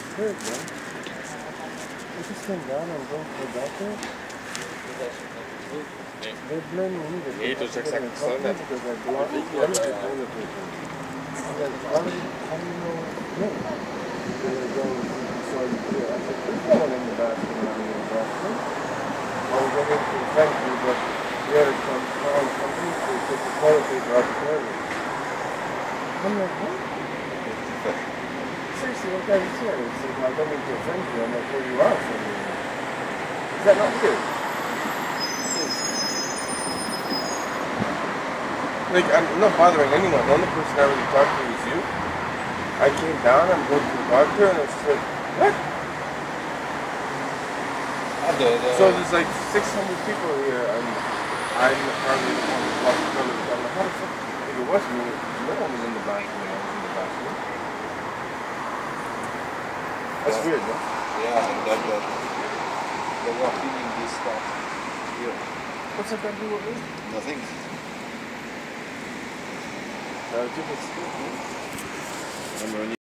It's weird, man. I just came down and go to the doctor. They blame me that they have to get in trouble because I blocked them to all the people. I'm like, how do you know me? They're going to saw you here. I said, there's no one in the bathroom when I'm in the bathroom. I was going to thank you, but we had some company to take the toilet paper out the toilet. I'm like, what? Seriously, what guy is here? He said, I don't mean to offend you. I'm like, well, you are offending me. Is that not weird? Like, I'm not bothering anyone. The only person I really talked to was you. I came down, I'm going to the doctor, and it's like, what? So there's like 600 people here, and I'm probably the one who talked to them. I'm like, how the fuck? If it was me, no one was in the bathroom when I was in the bathroom. That's weird, no? Yeah, and that they were feeding this stuff here. What's that got to do with me? Nothing. Just a